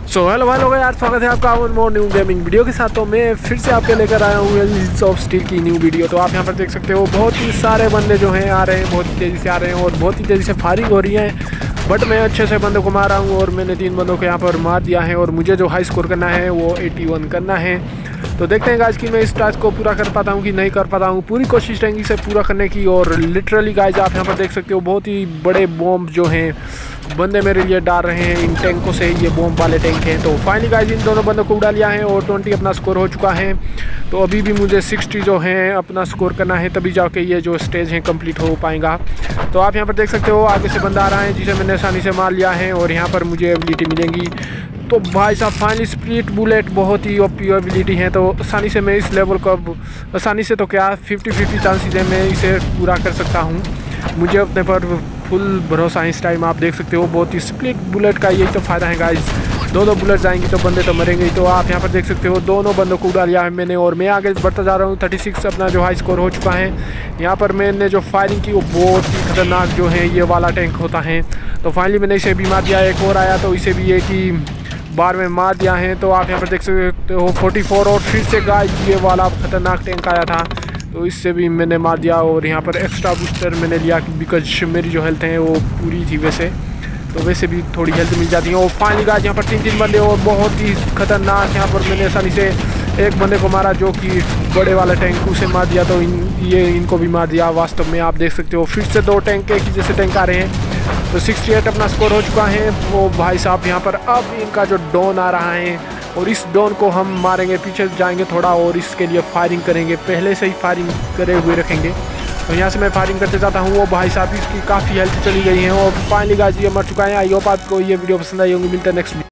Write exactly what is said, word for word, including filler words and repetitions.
So hello भाई लोग यार, स्वागत है आपका one more new gaming video के साथ। तो मैं फिर से आपके लेकर आया हूँ एलिट्स ऑफ स्टील की न्यू वीडियो। तो आप यहाँ पर देख सकते हो बहुत ही सारे बंदे जो हैं आ रहे हैं, बहुत ही तेज़ी से आ रहे हैं और बहुत ही तेज़ी से फायरिंग हो रही है। बट मैं अच्छे से बंदों को मारा हूँ और मैंने तीन बंदों को यहाँ पर मार दिया है और मुझे जो हाई स्कोर करना है वो इक्यासी करना है। तो देखते हैं गाइस कि मैं इस टास्क को पूरा कर पाता हूँ कि नहीं कर पाता हूँ। पूरी कोशिश रहेंगी इसे पूरा करने की। और लिटरली गाइस आप यहाँ पर देख सकते हो बहुत ही बड़े बॉम्ब जो हैं बंदे मेरे लिए डाल रहे हैं इन टैंकों से। ये बॉम्ब वाले टैंक हैं। तो फाइनली गाइस इन दोनों बंदों को उड़ा लिया है और बीस अपना स्कोर हो चुका है। तो अभी भी मुझे साठ जो हैं अपना स्कोर करना है, तभी जाके ये जो स्टेज है कंप्लीट हो पाएगा। तो आप यहाँ पर देख सकते हो आगे से बंदा आ रहा है जिसे मैंने आसानी से मार लिया है और यहाँ पर मुझे एबिलिटी मिलेंगी। तो भाई साहब फाइनली स्प्लिट बुलेट बहुत ही ओपी एबिलिटी है। तो आसानी से मैं इस लेवल को आसानी से तो क्या फिफ्टी फिफ्टी चांसेस है मैं इसे पूरा कर सकता हूँ। मुझे अपने पर फुल भरोसा है इस टाइम। आप देख सकते हो बहुत ही स्प्लिट बुलेट का यही तो फ़ायदा है गाइस। दो दो बुलेट जाएंगी तो बंदे तो मरेंगे ही। तो आप यहाँ पर देख सकते हो दोनों बंदों को उड़ा लिया है मैंने और मैं आगे बढ़ता जा रहा हूँ। छत्तीस अपना जो हाई स्कोर हो चुका है। यहाँ पर मैंने जो फायरिंग की वो बहुत ही खतरनाक जो है ये वाला टैंक होता है। तो फाइनली मैंने इसे भी मार दिया। एक और आया तो इसे भी एक ही बार में मार दिया है। तो आप यहाँ पर देख सकते हो चौवालीस और फिर से गाइस ये वाला खतरनाक टैंक आया था तो इससे भी मैंने मार दिया। और यहाँ पर एक्स्ट्रा बूस्टर मैंने लिया बिकॉज मेरी जो हेल्थ है वो पूरी थी वैसे, तो वैसे भी थोड़ी हेल्थ मिल जाती है। और फाइनली गाइस यहाँ पर तीन तीन बंदे और बहुत ही खतरनाक यहाँ पर मैंने आसानी से एक बंदे को मारा जो कि बड़े वाला टैंक उसे मार दिया। तो इन ये इनको भी मार दिया वास्तव में। आप देख सकते हो फिर से दो टैंक एक ही जैसे टैंक आ रहे हैं। तो अड़सठ अपना स्कोर हो चुका है। वो भाई साहब यहाँ पर अब इनका जो डॉन आ रहा है और इस डॉन को हम मारेंगे, पीछे जाएंगे थोड़ा और इसके लिए फायरिंग करेंगे, पहले से ही फायरिंग करे हुए रखेंगे। तो यहाँ से मैं फायरिंग करते जाता हूँ। वो भाई साहब इसकी काफ़ी हेल्थ चली गई है और फाइनली गाइस ये मर चुका है। आई होप आपको ये वीडियो पसंद आई होगी। मिलता है नेक्स्ट